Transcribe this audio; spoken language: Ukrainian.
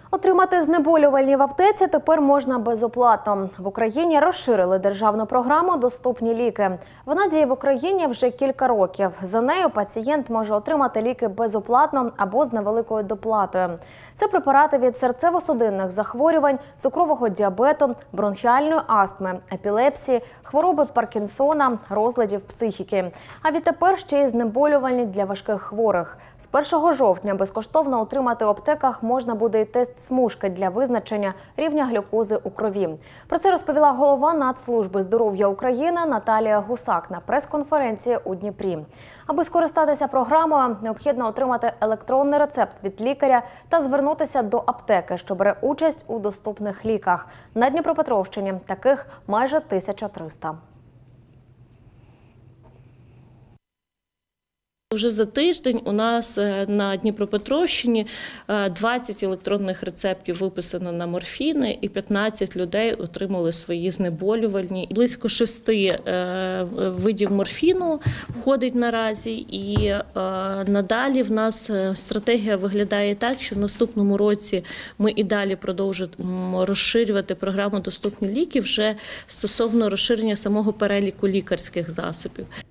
Отримати знеболювальні в аптеці тепер можна безоплатно. В Україні розширили державну програму «Доступні ліки». Вона діє в Україні вже кілька років. За нею пацієнт може отримати ліки безоплатно або з невеликою доплатою. Це препарати від серцево-судинних захворювань, цукрового діабету, бронхіальної астми, епілепсії, хвороби Паркінсона, розладів психіки. А відтепер ще й знеболювальні для важких хворих. З 1 жовтня безкоштовно отримати в аптеках можна буде і тест смужки для визначення рівня глюкози у крові. Про це розповіла голова Нацслужби здоров'я України Наталія Гусак на прес-конференції у Дніпрі. Аби скористатися програмою, необхідно отримати електронний рецепт від лікаря та звернутися до аптеки, що бере участь у доступних ліках. На Дніпропетровщині таких майже 1300. Вже за тиждень у нас на Дніпропетровщині 20 електронних рецептів виписано на морфіни і 15 людей отримали свої знеболювальні. Близько 6 видів морфіну входить наразі, і надалі в нас стратегія виглядає так, що в наступному році ми і далі продовжуємо розширювати програму «Доступні ліки» вже стосовно розширення самого переліку лікарських засобів.